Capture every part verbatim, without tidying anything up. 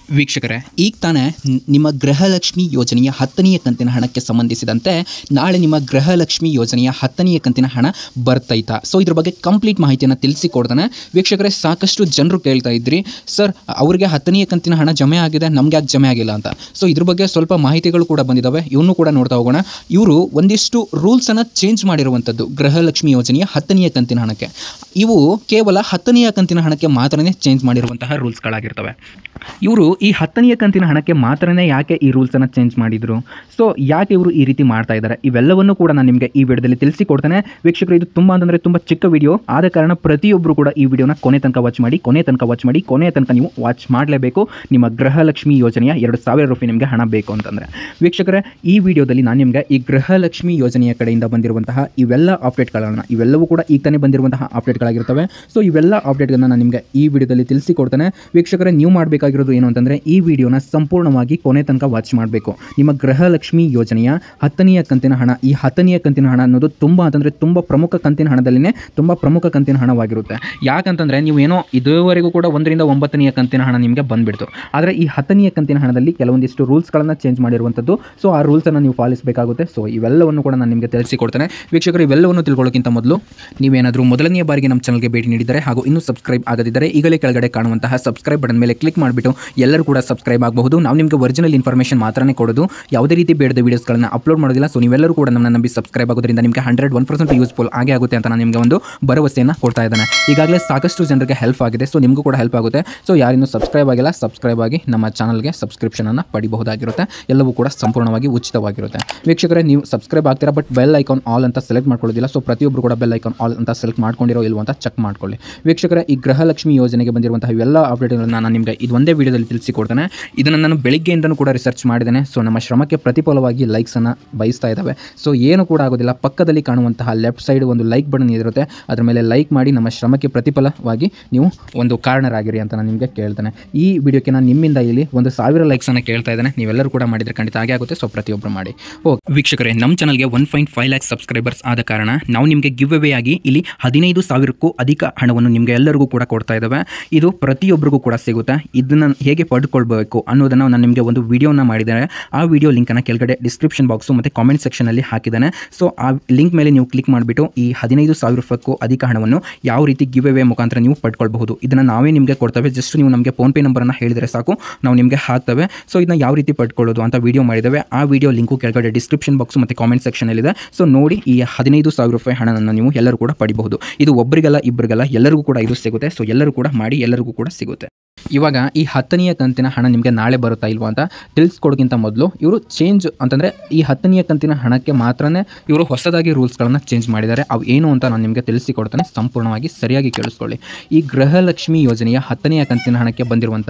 ವೀಕ್ಷಕರೇ, ಈಗ ತಾನೇ ನಿಮ್ಮ ಗೃಹಲಕ್ಷ್ಮಿ ಯೋಜನೆಯ ಹತ್ತನೆಯ ಕಂತಿನ ಹಣಕ್ಕೆ ಸಂಬಂಧಿಸಿದಂತೆ ನಾಳೆ ನಿಮ್ಮ ಗೃಹಲಕ್ಷ್ಮಿ ಯೋಜನೆಯ ಹತ್ತನೆಯ ಕಂತಿನ ಹಣ ಬರ್ತೈತಾ? ಸೊ ಇದ್ರ ಬಗ್ಗೆ ಕಂಪ್ಲೀಟ್ ಮಾಹಿತಿಯನ್ನು ತಿಳಿಸಿಕೊಡ್ತಾನೆ. ವೀಕ್ಷಕರೇ, ಸಾಕಷ್ಟು ಜನರು ಕೇಳ್ತಾ ಇದ್ರಿ, ಸರ್ ಅವರಿಗೆ ಹತ್ತನೆಯ ಕಂತಿನ ಹಣ ಜಮೆ ಆಗಿದೆ, ನಮ್ಗೆ ಯಾಕೆ ಜಮೆ ಆಗಿಲ್ಲ ಅಂತ. ಸೊ ಇದ್ರ ಬಗ್ಗೆ ಸ್ವಲ್ಪ ಮಾಹಿತಿಗಳು ಕೂಡ ಬಂದಿದ್ದಾವೆ, ಇವನು ಕೂಡ ನೋಡ್ತಾ ಹೋಗೋಣ. ಇವರು ಒಂದಿಷ್ಟು ರೂಲ್ಸನ್ನು ಚೇಂಜ್ ಮಾಡಿರುವಂಥದ್ದು ಗೃಹಲಕ್ಷ್ಮಿ ಯೋಜನೆಯ ಹತ್ತನೆಯ ಕಂತಿನ ಹಣಕ್ಕೆ. ಇವು ಕೇವಲ ಹತ್ತನೆಯ ಕಂತಿನ ಹಣಕ್ಕೆ ಮಾತ್ರನೇ ಚೇಂಜ್ ಮಾಡಿರುವಂತಹ ರೂಲ್ಸ್ಗಳಾಗಿರ್ತವೆ. ಇವರು ಈ ಹತ್ತನೆಯ ಕಂತಿನ ಹಣಕ್ಕೆ ಮಾತ್ರನೇ ಯಾಕೆ ಈ ರೂಲ್ಸನ್ನು ಚೇಂಜ್ ಮಾಡಿದರು, ಸೊ ಯಾಕೆ ಇವರು ಈ ರೀತಿ ಮಾಡ್ತಾ ಇದ್ದಾರೆ, ಇವೆಲ್ಲವನ್ನೂ ಕೂಡ ನಾನು ನಿಮಗೆ ಈ ವಿಡಿಯೋದಲ್ಲಿ ತಿಳಿಸಿಕೊಡ್ತೇನೆ. ವೀಕ್ಷಕರು, ಇದು ತುಂಬ ಅಂತಂದರೆ ತುಂಬ ಚಿಕ್ಕ ವಿಡಿಯೋ ಆದ ಕಾರಣ ಪ್ರತಿಯೊಬ್ಬರು ಕೂಡ ಈ ವಿಡಿಯೋನ ಕೊನೆ ತನಕ ವಾಚ್ ಮಾಡಿ ಕೊನೆ ತನಕ ವಾಚ್ ಮಾಡಿ ಕೊನೆ ತನಕ ನೀವು ವಾಚ್ ಮಾಡಲೇಬೇಕು. ನಿಮ್ಮ ಗೃಹಲಕ್ಷ್ಮಿ ಯೋಜನೆಯ ಎರಡು ಸಾವಿರ ರೂಪಾಯಿ ನಿಮಗೆ ಹಣ ಬೇಕು ಅಂತಂದರೆ. ವೀಕ್ಷಕರೇ, ಈ ವಿಡಿಯೋದಲ್ಲಿ ನಾನು ನಿಮಗೆ ಈ ಗೃಹಲಕ್ಷ್ಮಿ ಯೋಜನೆಯ ಕಡೆಯಿಂದ ಬಂದಿರುವಂತಹ ಇವೆಲ್ಲ ಅಪ್ಡೇಟ್ಗಳನ್ನು, ಇವೆಲ್ಲವೂ ಕೂಡ ಈಗ ತಾನೇ ಬಂದಿರುವಂತಹ ಅಪ್ಡೇಟ್ಗಳಾಗಿರ್ತವೆ. ಸೊ ಇವೆಲ್ಲ ಅಪ್ಡೇಟ್ಗಳನ್ನ ನಾನು ನಿಮಗೆ ಈ ವಿಡಿಯೋದಲ್ಲಿ ತಿಳಿಸಿಕೊಡ್ತೇನೆ. ವೀಕ್ಷಕರೇ, ನೀವು ಮಾಡಬೇಕಾಗಿರೋದು ಏನು ಅಂತಂದರೆ ಈ ವಿಡಿಯೋನ ಸಂಪೂರ್ಣವಾಗಿ ಕೊನೆ ತನಕ ವಾಚ್ ಮಾಡಬೇಕು. ನಿಮ್ಮ ಗೃಹಲಕ್ಷ್ಮಿ ಯೋಜನೆಯ ಹತ್ತನೆಯ ಕಂತಿನ ಹಣ, ಈ ಹತ್ತನೆಯ ಕಂತಿನ ಹಣ ಅನ್ನೋದು ತುಂಬ ಅಂತಂದರೆ ತುಂಬ ಪ್ರಮುಖ ಕಂತಿನ ಹಣದಲ್ಲಿನೇ ತುಂಬ ಪ್ರಮುಖ ಕಂತಿನ ಹಣವಾಗಿರುತ್ತೆ. ಯಾಕಂತಂದರೆ ನೀವು ಏನೋ ಇದುವರೆಗೂ ಕೂಡ ಒಂದರಿಂದ ಒಂಬತ್ತನೆಯ ಕಂತಿನ ಹಣ ನಿಮಗೆ ಬಂದುಬಿಡ್ತು. ಆದರೆ ಈ ಹತ್ತನೆಯ ಕಂತಿನ ಹಣದಲ್ಲಿ ಕೆಲವೊಂದಿಷ್ಟು ರೂಲ್ಸ್ಗಳನ್ನು ಚೇಂಜ್ ಮಾಡಿರುವಂಥದ್ದು. ಸೊ ಆ ರೂಲ್ಸನ್ನು ನೀವು ಪಾಲಿಸಬೇಕಾಗುತ್ತೆ. ಸೊ ಇವೆಲ್ಲವನ್ನು ಕೂಡ ನಾನು ನಿಮಗೆ ತಿಳಿಸಿಕೊಡ್ತೇನೆ. ವೀಕ್ಷಕರು, ಇವೆಲ್ಲವನ್ನು ತಿಳ್ಕೊಳ್ಳೋಕ್ಕಿಂತ ಮೊದಲು ನೀವೇನಾದರೂ ಮೊದಲನೆಯ ಬಾರಿಗೆ ನಮ್ಮ ಚಾನಲ್ಗೆ ಭೇಟಿ ನೀಡಿದರೆ ಹಾಗೂ ಇನ್ನೂ ಸಬ್ಸ್ಕ್ರೈಬ್ ಆಗದಿದ್ದರೆ ಈಗಲೇ ಕೆಳಗಡೆ ಕಾಣುವಂತಹ ಸಬ್ಸ್ಕ್ರೈಬ್ ಬಟನ್ ಮೇಲೆ ಕ್ಲಿಕ್ ಮಾಡಿಬಿಟ್ಟು ಎಲ್ಲರೂ ಕೂಡ ಸಬ್ಸ್ಕ್ರೈಬ್ ಆಗಬಹುದು. ನಾವು ನಿಮಗೆ ಒರಿಜಿನಲ್ ಇನ್ಫಾರ್ಮೇಷನ್ ಮಾತ್ರನೇ ಕೊಡೋದು, ಯಾವುದೇ ರೀತಿ ಬೇಡದ ವೀಡಿಯೋಸ್ಗಳನ್ನು ಅಪ್ಲೋಡ್ ಮಾಡೋದಿಲ್ಲ. ಸೊ ನೀವೆಲ್ಲರೂ ಕೂಡ ನಮ್ಮನ್ನು ನಂಬಿ ಸಬ್ಸ್ಕ್ರೈಬ್ ಆಗೋದ್ರಿಂದ ನಿಮಗೆ ಹಂಡ್ರೆಡ್ ಒನ್ ಪರ್ಸೆಂಟ್ ಯೂಸ್ಫುಲ್ ಆಗೇ ಆಗುತ್ತೆ ಅಂತ ನಾನು ನಿಮಗೆ ಒಂದು ಭರವಸೆಯನ್ನು ಕೊಡ್ತಾ ಇದ್ದೇನೆ. ಈಗಾಗಲೇ ಸಾಕಷ್ಟು ಜನರಿಗೆ ಹೆಲ್ಪ್ ಆಗಿದೆ, ಸೊ ನಿಮಗೂ ಕೂಡ ಹೆಲ್ಪ್ ಆಗುತ್ತೆ. ಸೊ ಯಾರಿನ್ನೂ ಸಬ್ಸ್ಕ್ರೈಬ್ ಆಗಿಲ್ಲ, ಸಬ್ಸ್ಕ್ರೈಬ್ ಆಗಿ ನಮ್ಮ ಚಾನಲ್ಗೆ ಸಬ್ಸ್ಕ್ರಿಪ್ಷನನ್ನು ಪಡಿಬಹುದಾಗಿರುತ್ತೆ. ಎಲ್ಲವೂ ಕೂಡ ಸಂಪೂರ್ಣವಾಗಿ ಉಚಿತವಾಗಿರುತ್ತೆ. ವೀಕ್ಷಕರೇ, ನೀವು ಸಬ್ಸ್ಕ್ರೈಬ್ ಆಗ್ತೀರಾ, ಬಟ್ ಬೆಲ್ ಐಕಾನ್ ಆಲ್ ಅಂತ ಸೆಲೆಕ್ಟ್ ಮಾಡ್ಕೊಳ್ಳೋದಿಲ್ಲ. ಸೊ ಪ್ರತಿಯೊಬ್ಬರು ಕೂಡ ಬೆಲ್ ಐಕಾನ್ ಆಲ್ ಅಂತ ಸೆಲೆಕ್ಟ್ ಮಾಡ್ಕೊಂಡಿರೋ ಇಲ್ವೋ ಅಂತ ಚೆಕ್ ಮಾಡ್ಕೊಳ್ಳಿ. ವೀಕ್ಷಕರೇ, ಈ ಗೃಹಲಕ್ಷ್ಮಿ ಯೋಜನೆಗೆ ಬಂದಿರುವಂತಹ ಇವೆಲ್ಲ ಅಪ್ಡೇಟ್ಗಳನ್ನು ನಾನು ನಿಮಗೆ ಇದು ಒಂದೇ ವಿಡಿಯೋದಲ್ಲಿ ತಿಳಿಸಿಕೊಡ್ತೇನೆ. ಇದನ್ನು ನಾನು ಬೆಳಿಗ್ಗೆಯಿಂದನೂ ಕೂಡ ರಿಸರ್ಚ್ ಮಾಡಿದ್ದೇನೆ. ಸೊ ನಮ್ಮ ಶ್ರಮಕ್ಕೆ ಪ್ರತಿಫಲವಾಗಿ ಲೈಕ್ಸನ್ನು ಬಯಸ್ತಾ ಇದ್ದಾವೆ. ಸೊ ಏನು ಕೂಡ ಆಗೋದಿಲ್ಲ, ಪಕ್ಕದಲ್ಲಿ ಕಾಣುವಂತಹ ಲೆಫ್ಟ್ ಸೈಡ್ ಒಂದು ಲೈಕ್ ಬಟನ್ ಇರುತ್ತೆ, ಅದರ ಮೇಲೆ ಲೈಕ್ ಮಾಡಿ ನಮ್ಮ ಶ್ರಮಕ್ಕೆ ಪ್ರತಿಫಲವಾಗಿ ನೀವು ಒಂದು ಕಾರಣರಾಗಿರಿ ಅಂತ ನಾನು ನಿಮಗೆ ಕೇಳ್ತೇನೆ. ಈ ವಿಡಿಯೋಕ್ಕೆ ನಾನು ನಿಮ್ಮಿಂದ ಇಲ್ಲಿ ಒಂದು ಸಾವಿರ ಲೈಕ್ಸನ್ನು ಕೇಳ್ತಾ ಇದ್ದೇನೆ. ನೀವೆಲ್ಲರೂ ಕೂಡ ಮಾಡಿದರೆ ಖಂಡಿತ ಹಾಗೆ ಆಗುತ್ತೆ. ಸೊ ಪ್ರತಿಯೊಬ್ಬರು ಮಾಡಿ. ಓಕೆ ವೀಕ್ಷಕರೇ, ನಮ್ಮ ಚಾನಲ್ಗೆ one point five lakh subscribers ಆದ ಕಾರಣ ನಾವು ನಿಮಗೆ ಗಿವ್ ಅವೇ ಆಗಿ ಇಲ್ಲಿ ಹದಿನೈದು ಸಾವಿರಕ್ಕೂ ಅಧಿಕ ಹಣವನ್ನು ನಿಮಗೆ ಎಲ್ಲರಿಗೂ ಕೂಡ ಕೊಡ್ತಾ ಇದ್ದಾವೆ. ಇದು ಪ್ರತಿಯೊಬ್ಬರಿಗೂ ಕೂಡ ಸಿಗುತ್ತೆ. ಇದನ್ನು ಹೇಗೆ ಪಡ್ಕೊಳ್ಬೇಕು ಅನ್ನೋದನ್ನು ನಾನು ನಿಮಗೆ ಒಂದು ವಿಡಿಯೋನ ಮಾಡಿದ್ದೇನೆ. ಆ ವಿಡಿಯೋ ಲಿಂಕನ್ನು ಕೆಳಗಡೆ ಡಿಸ್ಕ್ರಿಪ್ಷನ್ ಬಾಕ್ಸು ಮತ್ತು ಕಾಮೆಂಟ್ ಸೆಕ್ಷನಲ್ಲಿ ಹಾಕಿದ್ದಾನೆ. ಸೊ ಆ ಲಿಂಕ್ ಮೇಲೆ ನೀವು ಕ್ಲಿಕ್ ಮಾಡಿಬಿಟ್ಟು ಈ ಹದಿನೈದು ಸಾವಿರ ರೂಪಾಯಿಗೂ ಅಧಿಕ ಹಣವನ್ನು ಯಾವ ರೀತಿ ಗಿವ್ ಅವೇ ಮುಖಾಂತರ ನೀವು ಪಡ್ಕೊಳ್ಬಹುದು. ಇದನ್ನು ನಾವೇ ನಿಮಗೆ ಕೊಡ್ತೇವೆ. ಜಸ್ಟ್ ನೀವು ನಮಗೆ ಫೋನ್ಪೇ ನಂಬರನ್ನು ಹೇಳಿದರೆ ಸಾಕು, ನಾವು ನಿಮಗೆ ಹಾಕ್ತೇವೆ. ಸೊ ಇದನ್ನ ಯಾವ ರೀತಿ ಪಡ್ಕೊಳ್ಳೋದು ಅಂತ ವಿಡಿಯೋ ಮಾಡಿದ್ದೇವೆ. ಆ ವಿಡಿಯೋ ಲಿಂಕು ಕೆಳಗಡೆ ಡಿಸ್ಕ್ರಿಪ್ಷನ್ ಬಾಕ್ಸು ಮತ್ತು ಕಾಮೆಂಟ್ ಸೆಕ್ಷನಲ್ಲಿದೆ. ಸೊ ನೋಡಿ, ಈ ಹದಿನೈದು ಸಾವಿರ ರೂಪಾಯಿ ಹಣವನ್ನು ನೀವು ಎಲ್ಲರೂ ಕೂಡ ಪಡಿಬಹುದು. ಇದು ಒಬ್ಬರಿಗಲ್ಲ ಇಬ್ಬರಿಗಲ್ಲ, ಎಲ್ಲರಿಗೂ ಕೂಡ ಇದು ಸಿಗುತ್ತೆ. ಸೊ ಎಲ್ಲರೂ ಕೂಡ ಮಾಡಿ, ಎಲ್ಲರಿಗೂ ಕೂಡ ಸಿಗುತ್ತೆ. ಇವಾಗ ಈ ಹತ್ತನೆಯ ಕಂತಿನ ಹಣ ನಿಮಗೆ ನಾಳೆ ಬರುತ್ತಾ ಇಲ್ವಾ ಅಂತ ತಿಳಿಸ್ಕೊಡೋಕ್ಕಿಂತ ಮೊದಲು ಇವರು ಚೇಂಜ್ ಅಂತಂದರೆ ಈ ಹತ್ತನೆಯ ಕಂತಿನ ಹಣಕ್ಕೆ ಮಾತ್ರನೇ ಇವರು ಹೊಸದಾಗಿ ರೂಲ್ಸ್ಗಳನ್ನು ಚೇಂಜ್ ಮಾಡಿದ್ದಾರೆ. ಅವು ಏನು ಅಂತ ನಾನು ನಿಮಗೆ ತಿಳಿಸಿಕೊಡ್ತೇನೆ. ಸಂಪೂರ್ಣವಾಗಿ ಸರಿಯಾಗಿ ಕೇಳಿಸ್ಕೊಳ್ಳಿ. ಈ ಗೃಹಲಕ್ಷ್ಮಿ ಯೋಜನೆಯ ಹತ್ತನೆಯ ಕಂತಿನ ಹಣಕ್ಕೆ ಬಂದಿರುವಂಥ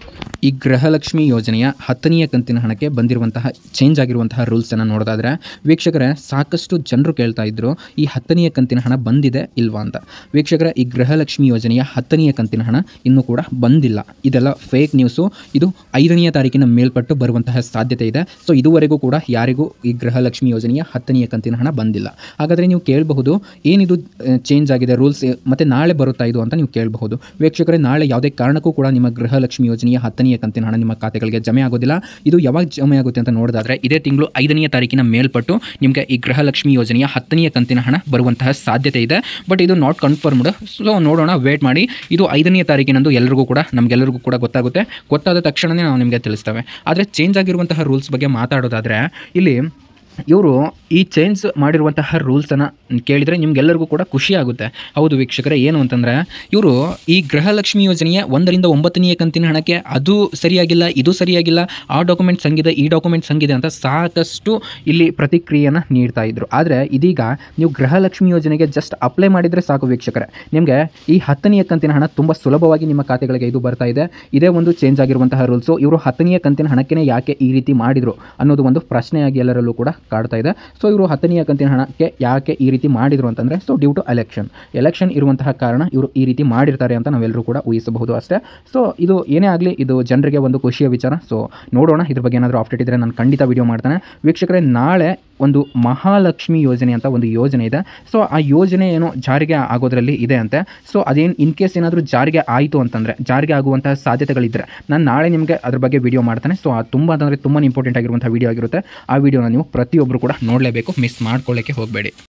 ಈ ಗೃಹಲಕ್ಷ್ಮಿ ಯೋಜನೆಯ ಹತ್ತನೆಯ ಕಂತಿನ ಹಣಕ್ಕೆ ಬಂದಿರುವಂತಹ ಚೇಂಜ್ ಆಗಿರುವಂತಹ ರೂಲ್ಸನ್ನು ನೋಡೋದಾದರೆ, ವೀಕ್ಷಕರೇ, ಸಾಕಷ್ಟು ಜನರು ಕೇಳ್ತಾ ಇದ್ದರು ಈ ಹತ್ತನೆಯ ಕಂತಿನ ಹಣ ಬಂದಿದೆ ಇಲ್ವಾ ಅಂತ. ವೀಕ್ಷಕರೇ, ಈ ಗೃಹಲಕ್ಷ್ಮಿ ಯೋಜನೆಯ ಹತ್ತನೆಯ ಕಂತಿನ ಹಣ ಇನ್ನೂ ಕೂಡ ಬಂದಿಲ್ಲ. ಇದೆಲ್ಲ ಫೇಕ್ ನ್ಯೂಸು. ಇದು ಐದನೆಯ ತಾರೀಕಿನ ಮೇಲ್ಪಟ್ಟು ಬರುವಂತಹ ಸಾಧ್ಯತೆ ಇದೆ. ಸೊ ಇದುವರೆಗೂ ಕೂಡ ಯಾರಿಗೂ ಈ ಗೃಹಲಕ್ಷ್ಮಿ ಯೋಜನೆಯ ಹತ್ತನೆಯ ಕಂತಿನ ಹಣ ಬಂದಿಲ್ಲ. ಹಾಗಾದರೆ ನೀವು ಕೇಳಬಹುದು, ಏನಿದು ಚೇಂಜ್ ಆಗಿದೆ ರೂಲ್ಸ್ ಮತ್ತು ನಾಳೆ ಬರುತ್ತಾ ಇದು ಅಂತ ನೀವು ಕೇಳಬಹುದು. ವೀಕ್ಷಕರೇ, ನಾಳೆ ಯಾವುದೇ ಕಾರಣಕ್ಕೂ ಕೂಡ ನಿಮ್ಮ ಗೃಹಲಕ್ಷ್ಮಿ ಯೋಜನೆಯ ಹತ್ತನೆಯ ಕಂತಿನ ಹಣ ನಿಮ್ಮ ಖಾತೆಗಳಿಗೆ ಜಮೆ ಆಗೋದಿಲ್ಲ. ಇದು ಯಾವಾಗ ಜಮೆ ಆಗುತ್ತೆ ಅಂತ ನೋಡೋದಾದರೆ, ಇದೇ ತಿಂಗಳು ಐದನೆಯ ತಾರೀಕಿನ ಮೇಲ್ಪಟ್ಟು ನಿಮಗೆ ಈ ಗೃಹಲಕ್ಷ್ಮಿ ಯೋಜನೆಯ ಹತ್ತನೆಯ ಕಂತಿನ ಹಣ ಬರುವಂತಹ ಸಾಧ್ಯತೆ ಇದೆ. ಬಟ್ ಇದು ನಾಟ್ ಕನ್ಫರ್ಮ್ಡ್. ಸೊ ನೋಡೋಣ, ವೇಟ್ ಮಾಡಿ. ಇದು ಐದನೆಯ ತಾರೀಕಿನಂದು ಎಲ್ಲರಿಗೂ ಕೂಡ ನಮಗೆಲ್ಲರಿಗೂ ಕೂಡ ಗೊತ್ತಾಗುತ್ತೆ. ಗೊತ್ತಾದ ತಕ್ಷಣವೇ ನಾವು ನಿಮಗೆ ತಿಳಿಸ್ತೇವೆ. ಆದರೆ ಚೇಂಜ್ ಆಗಿರುವಂತಹ ರೂಲ್ಸ್ ಬಗ್ಗೆ ಮಾತಾಡೋದಾದರೆ, ಇಲ್ಲಿ ಇವರು ಈ ಚೇಂಜ್ ಮಾಡಿರುವಂತಹ ರೂಲ್ಸನ್ನು ಕೇಳಿದರೆ ನಿಮಗೆಲ್ಲರಿಗೂ ಕೂಡ ಖುಷಿ ಆಗುತ್ತೆ. ಹೌದು ವೀಕ್ಷಕರೇ, ಏನು ಅಂತಂದರೆ ಇವರು ಈ ಗೃಹಲಕ್ಷ್ಮಿ ಯೋಜನೆಯ ಒಂದರಿಂದ ಒಂಬತ್ತನೆಯ ಕಂತಿನ ಹಣಕ್ಕೆ ಅದು ಸರಿಯಾಗಿಲ್ಲ, ಇದು ಸರಿಯಾಗಿಲ್ಲ, ಆ ಡಾಕ್ಯುಮೆಂಟ್ಸ್ ಹಂಗಿದೆ, ಈ ಡಾಕ್ಯುಮೆಂಟ್ಸ್ ಹಂಗಿದೆ ಅಂತ ಸಾಕಷ್ಟು ಇಲ್ಲಿ ಪ್ರತಿಕ್ರಿಯೆಯನ್ನು ನೀಡ್ತಾ ಇದ್ದರು. ಆದರೆ ಇದೀಗ ನೀವು ಗೃಹಲಕ್ಷ್ಮಿ ಯೋಜನೆಗೆ ಜಸ್ಟ್ ಅಪ್ಲೈ ಮಾಡಿದರೆ ಸಾಕು ವೀಕ್ಷಕರೇ, ನಿಮಗೆ ಈ ಹತ್ತನೆಯ ಕಂತಿನ ಹಣ ತುಂಬ ಸುಲಭವಾಗಿ ನಿಮ್ಮ ಖಾತೆಗಳಿಗೆ ಇದು ಬರ್ತಾ ಇದೆ. ಇದೇ ಒಂದು ಚೇಂಜ್ ಆಗಿರುವಂತಹ ರೂಲ್ಸು. ಇವರು ಹತ್ತನೆಯ ಕಂತಿನ ಹಣಕ್ಕೆ ಯಾಕೆ ಈ ರೀತಿ ಮಾಡಿದರು ಅನ್ನೋದು ಒಂದು ಪ್ರಶ್ನೆಯಾಗಿ ಎಲ್ಲರಲ್ಲೂ ಕೂಡ ಕಾಡ್ತಾ ಇದೆ. ಸೊ ಇವರು ಹತ್ತನೆಯ ಕಂತಿನ ಹಣಕ್ಕೆ ಯಾಕೆ ಈ ರೀತಿ ಮಾಡಿದರು ಅಂತಂದರೆ, so due to election election ಇರುವಂತಹ ಕಾರಣ ಇವರು ಈ ರೀತಿ ಮಾಡಿರ್ತಾರೆ ಅಂತ ನಾವೆಲ್ಲರೂ ಕೂಡ ಊಹಿಸಬಹುದು ಅಷ್ಟೇ. ಸೊ ಇದು ಏನೇ ಆಗಲಿ, ಇದು ಜನರಿಗೆ ಒಂದು ಖುಷಿಯ ವಿಚಾರ. ಸೊ ನೋಡೋಣ, ಇದ್ರ ಬಗ್ಗೆ ಏನಾದರೂ ಅಪ್ಡೇಟ್ ಇದ್ದರೆ ನಾನು ಖಂಡಿತ ವಿಡಿಯೋ ಮಾಡ್ತಾನೆ. ವೀಕ್ಷಕರೇ, ನಾಳೆ ಒಂದು ಮಹಾಲಕ್ಷ್ಮಿ ಯೋಜನೆ ಅಂತ ಒಂದು ಯೋಜನೆ ಇದೆ. ಸೊ ಆ ಯೋಜನೆ ಏನು ಜಾರಿಗೆ ಆಗೋದ್ರಲ್ಲಿ ಇದೆ ಅಂತೆ. ಸೊ ಅದೇನು ಇನ್ ಕೇಸ್ ಏನಾದರೂ ಜಾರಿಗೆ ಆಯಿತು ಅಂತಂದರೆ, ಜಾರಿಗೆ ಆಗುವಂಥ ಸಾಧ್ಯತೆಗಳಿದ್ದರೆ ನಾನು ನಾಳೆ ನಿಮಗೆ ಅದ್ರ ಬಗ್ಗೆ ವಿಡಿಯೋ ಮಾಡ್ತಾನೆ. ಸೊ ಅದು ತುಂಬ ಅಂದರೆ ತುಂಬಾ ಇಂಪಾರ್ಟೆಂಟ್ ಆಗಿರುವಂಥ ವಿಡಿಯೋ ಆಗಿರುತ್ತೆ. ಆ ವಿಡಿಯೋನ ನೀವು ಪ್ರತಿಯೊಬ್ಬರು ಕೂಡ ನೋಡಲೇಬೇಕು, ಮಿಸ್ ಮಾಡ್ಕೊಳ್ಳೋಕ್ಕೆ ಹೋಗಬೇಡಿ.